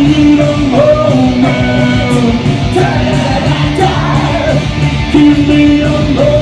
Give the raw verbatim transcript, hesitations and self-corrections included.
need a moment. Da, da, da, da. Give me a moment.